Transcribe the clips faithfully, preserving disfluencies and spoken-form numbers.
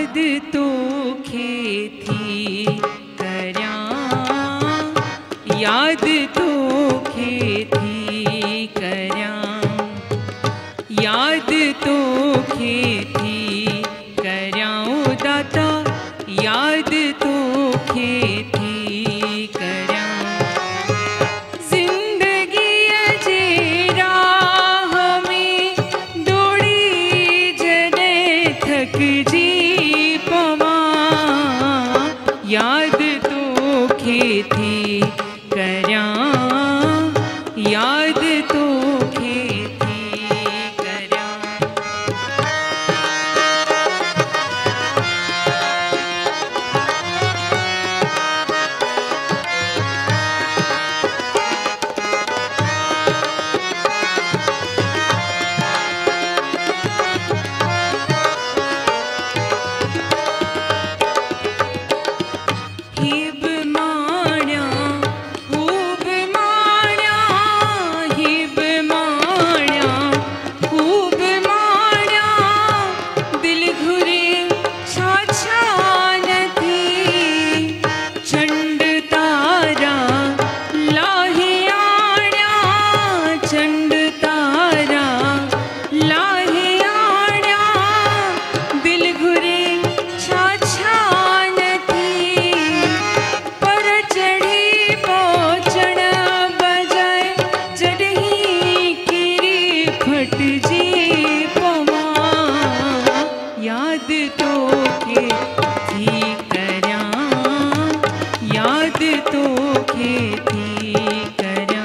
याद तोखे थी करयां, याद तोखे थी करयां, याद तोखे थी करयां ओ दाता, याद तोखे थी करयां। जिंदगी जे राह में दौड़ी जने थक जी पवां, याद तोखे थी करयां, याद तोखे थी करयां। हिब माण्या खूब माण्या, हिब माण्या खूब माण्या, दिल घुरे छा छा नथी, चंड तारा लाहे आण्या, चंड तारा लाहे आण्या, दिल घुरे छा छा नथी, पर चढ़ी पहुँचण बजाए जॾहिं किरी फटजी पवां, याद तोखे थी करयां, याद तोखे थी करयां।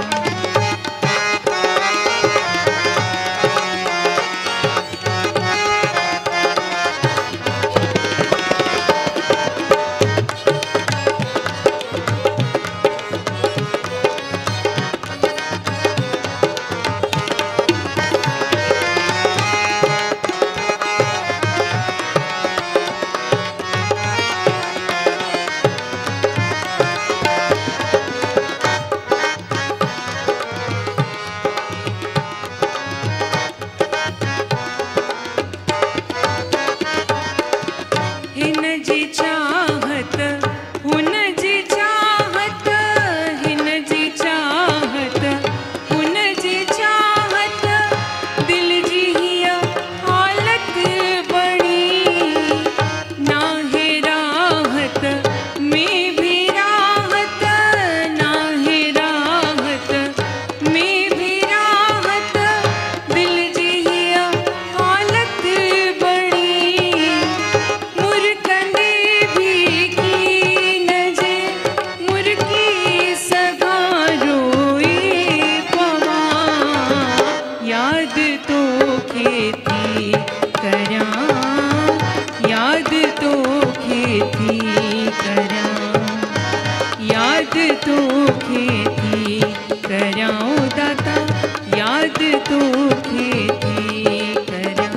हिन जी चाहत हुन जी चाहत, हिन जी चाहत हुन जी चाहत, दिल जी हीअ हालत बणी, नाहे राहत में भी राहत, नाहे राहत में भी राहत, दिल जी हीअ हालत बणी, मुरकंदे भी कीन जे मुरकी सगा रोई पवां, याद तोखे थी करयां, याद तोखे थी करयां, याद तोखे थी करयां ओ दाता, याद तोखे थी करयां।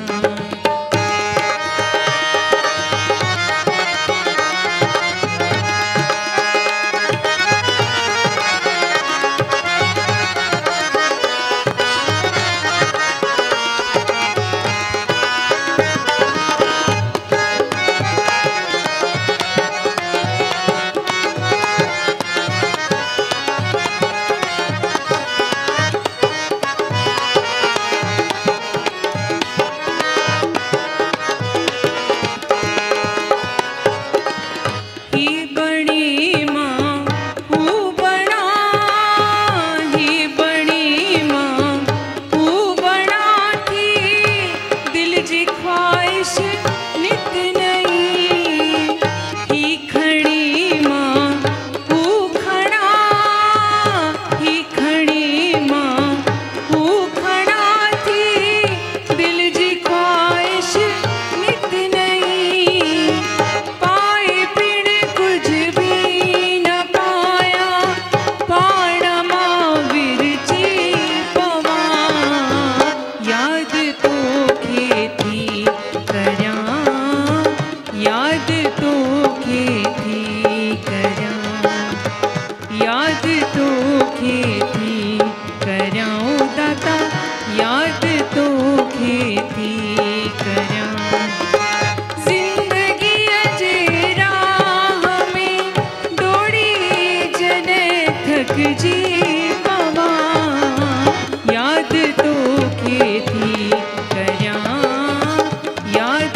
नानक जी पवा याद तोखे थी करया याद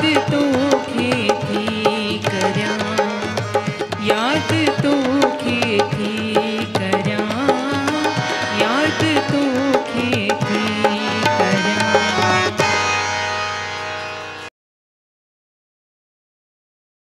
तोखे थी करया याद तोखे थी